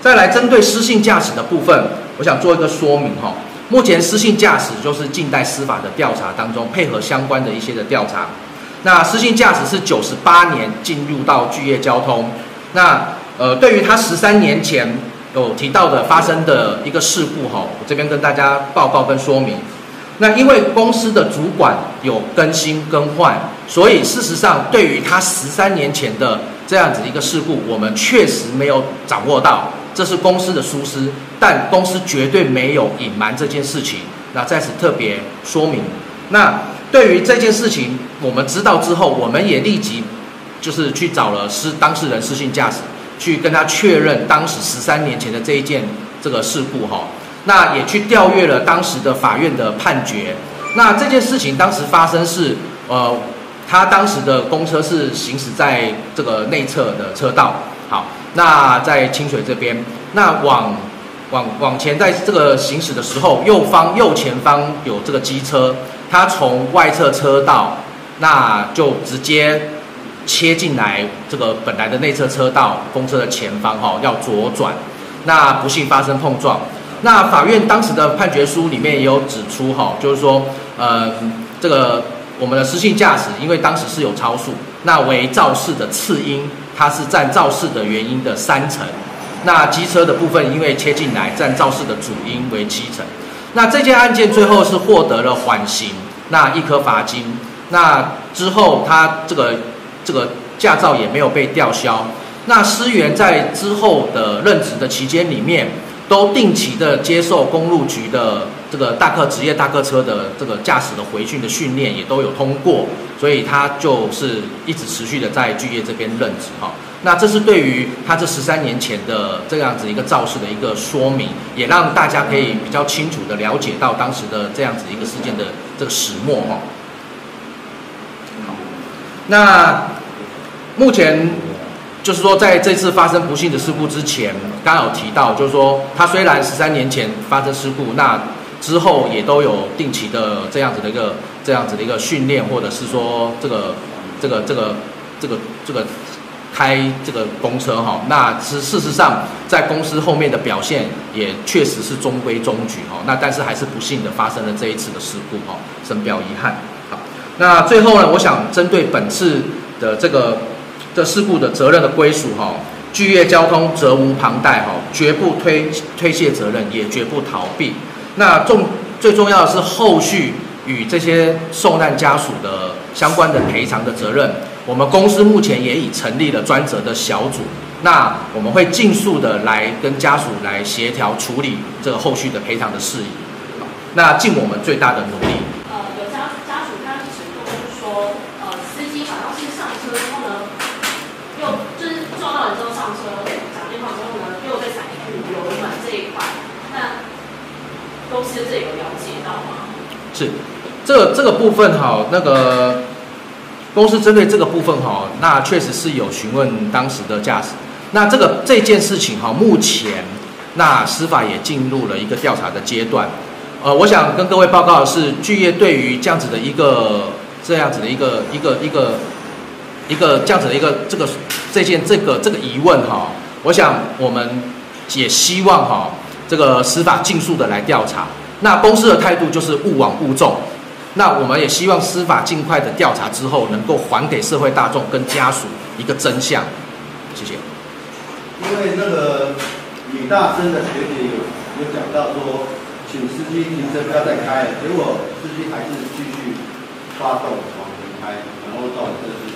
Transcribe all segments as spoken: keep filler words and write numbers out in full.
再来针对失信驾驶的部分，我想做一个说明哈。目前失信驾驶就是近代司法的调查当中配合相关的一些的调查。那失信驾驶是九十八年进入到巨业交通，那呃对于他十三年前有提到的发生的一个事故哈，我这边跟大家报告跟说明。那因为公司的主管有更新更换，所以事实上对于他十三年前的这样子一个事故，我们确实没有掌握到，这是公司的疏失，但公司绝对没有隐瞒这件事情。那在此特别说明。那对于这件事情，我们知道之后，我们也立即就是去找了失当事人失信驾驶，去跟他确认当时十三年前的这一件这个事故哈。那也去调阅了当时的法院的判决。那这件事情当时发生是，呃，他当时的公车是行驶在这个内侧的车道，好，那在清水这边，那往往往前在这个行驶的时候，右方右前方有这个机车，它从外侧车道，那就直接切进来这个本来的内侧车道，公车的前方哈，要左转，那不幸发生碰撞。那法院当时的判决书里面也有指出哈，就是说，呃，这个我们的失信驾驶，因为当时是有超速，那为肇事的次因，它是占肇事的原因的三成。那机车的部分因为切进来，占肇事的主因为七成。那这件案件最后是获得了缓刑，那一颗罚金。那之后他这个这个驾照也没有被吊销。那施源在之后的任职的期间里面，都定期的接受公路局的这个大客职业大客车的这个驾驶的回训的训练，也都有通过，所以他就是一直持续的在巨业这边任职哈。那这是对于他这十三年前的这样子一个肇事的一个说明，也让大家可以比较清楚的了解到当时的这样子一个事件的这个始末哈。好，那目前。就是说，在这次发生不幸的事故之前，刚刚有提到，就是说，他虽然十三年前发生事故，那之后也都有定期的这样子的一个这样子的一个训练，或者是说这个这个这个这个这个开这个公车哈，那是事实上在公司后面的表现也确实是中规中矩哈，那但是还是不幸的发生了这一次的事故哈，深表遗憾。好，那最后呢，我想针对本次的这个。这事故的责任的归属哈，巨业交通责无旁贷哈，绝不推推卸责任，也绝不逃避。那重最重要的是后续与这些受难家属的相关的赔偿的责任，我们公司目前也已成立了专责的小组，那我们会尽速的来跟家属来协调处理这个后续的赔偿的事宜，那尽我们最大的努力。 呃，有家家属他指控就是说，呃，司机好像是上车之后呢。又就是撞到人之后上车，讲电话之后呢，又再踩油门这一块，那公司这有了解到吗？ 是，这个这个部分哈，那个公司针对这个部分哈，那确实是有询问当时的驾驶。那这个这件事情哈，目前那司法也进入了一个调查的阶段。呃，我想跟各位报告的是，巨业对于这样子的一个这样子的一个一个一个。一个这样子的一个这个这件这个这个疑问哈，我想我们也希望哈，这个司法尽速的来调查。那公司的态度就是勿枉勿纵。那我们也希望司法尽快的调查之后，能够还给社会大众跟家属一个真相。谢谢。 因为那个李大生的学姐有有讲到说，请司机停车不要再开了，结果司机还是继续发动往前开，然后造成这是。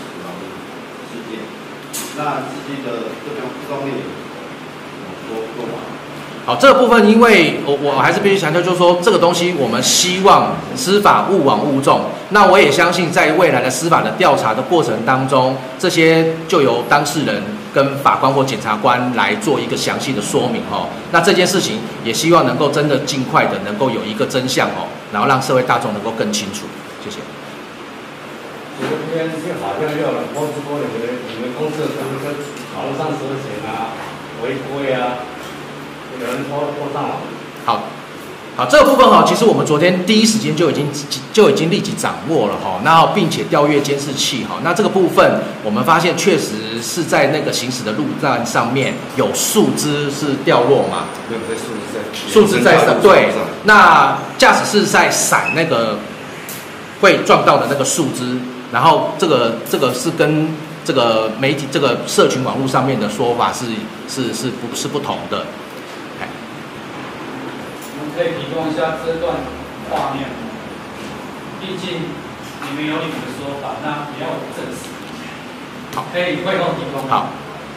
那司机的这方这方面有说过吗？ 好，这个部分因为我我还是必须强调，就是说这个东西我们希望司法勿枉勿纵。那我也相信，在未来的司法的调查的过程当中，这些就由当事人跟法官或检察官来做一个详细的说明哈。那这件事情也希望能够真的尽快的能够有一个真相哦，然后让社会大众能够更清楚。谢谢。 昨天就好像要了公司说你们你们公司的公车跑路上车前啊，违规啊，有人拖拖上网。 好， 好，这个部分哈，其实我们昨天第一时间就已经就已经立即掌握了哈，那并且调阅监视器哈，那这个部分我们发现确实是在那个行驶的路段上面有树枝是掉落嘛， 对不对？树枝在树枝在上，对，那驾驶是在闪那个会撞到的那个树枝，然后这个这个是跟这个媒体这个社群网络上面的说法是是是不是不同的。 可以提供一下这段画面吗？毕竟你们有你们的说法，那也要有证实。 好， 可以会后提供。 好。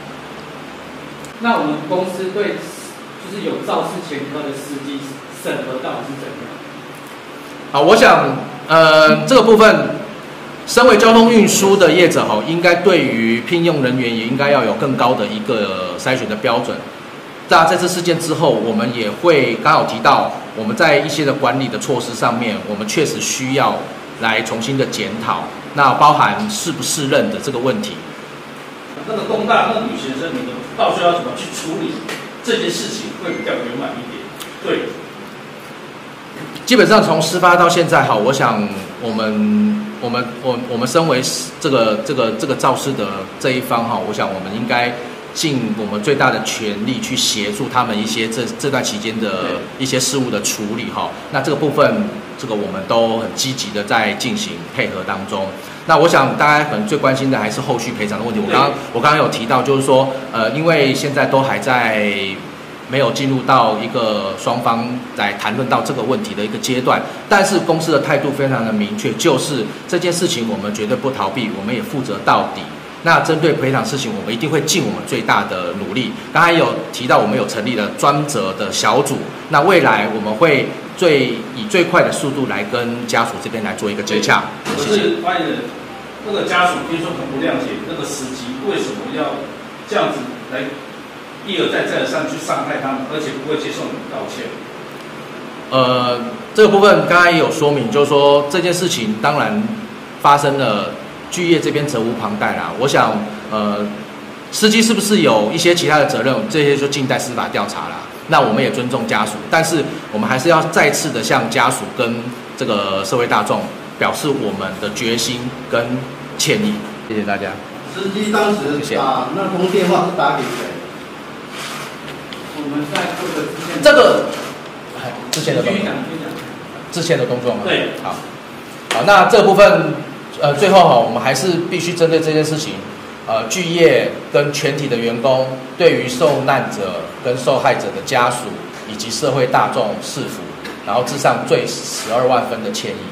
那我们公司对就是有肇事前科的司机审核到底是怎样？ 好，我想呃这个部分，身为交通运输的业者哈，应该对于聘用人员也应该要有更高的一个筛选的标准。在这次事件之后，我们也会刚好提到，我们在一些的管理的措施上面，我们确实需要来重新的检讨，那包含适不适任的这个问题。 那个工大那个女学生，你们到时候要怎么去处理这件事情，会比较圆满一点？对。 基本上从事发到现在哈，我想我们我们我我们身为这个这个这个肇事的这一方哈，我想我们应该尽我们最大的全力去协助他们一些这这段期间的一些事务的处理哈。那这个部分，这个我们都很积极的在进行配合当中。那我想大家可能最关心的还是后续赔偿的问题。我刚刚我刚刚有提到，就是说，呃，因为现在都还在没有进入到一个双方来谈论到这个问题的一个阶段，但是公司的态度非常的明确，就是这件事情我们绝对不逃避，我们也负责到底。那针对赔偿事情，我们一定会尽我们最大的努力。刚才有提到，我们有成立了专责的小组，那未来我们会最以最快的速度来跟家属这边来做一个接洽。 可是发言人，那个家属听说很不谅解那个司机为什么要这样子来一而再再而三去伤害他们，而且不会接受你们道歉。 呃，这个部分刚才也有说明，就是说这件事情当然发生了。巨业这边责无旁贷啦，我想，呃，司机是不是有一些其他的责任，这些就静待司法调查啦。那我们也尊重家属，但是我们还是要再次的向家属跟这个社会大众表示我们的决心跟歉意。谢谢大家。 司机当时打那通电话是打给谁？ 我们在做的之前这个，之前的动作，之前的动作吗？ 对， 好，好，那这部分。呃，最后哈，我们还是必须针对这件事情，呃，巨业跟全体的员工，对于受难者跟受害者的家属以及社会大众市府，然后致上最十二万分的歉意。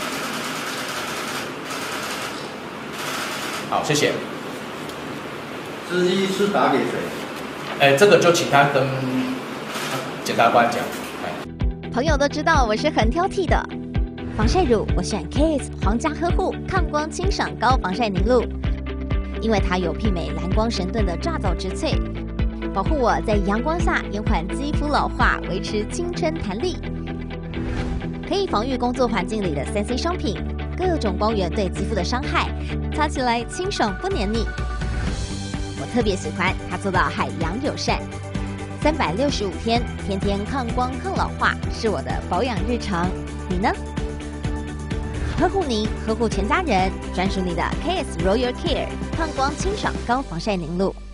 好，谢谢。 司机是打给谁？ 哎，这个就请他跟检察官讲。 朋友都知道我是很挑剔的。防晒乳我选 K S 皇家呵护抗光清爽高防晒凝露，因为它有媲美蓝光神盾的抓藻植萃，保护我在阳光下延缓肌肤老化，维持青春弹力。可以防御工作环境里的三 C 商品，各种光源对肌肤的伤害，擦起来清爽不黏腻。我特别喜欢它做到海洋友善，三百六十五天，天天抗光抗老化，是我的保养日常。你呢？呵护您，呵护全家人，专属你的 K S Royal Care 抗光清爽高防晒凝露。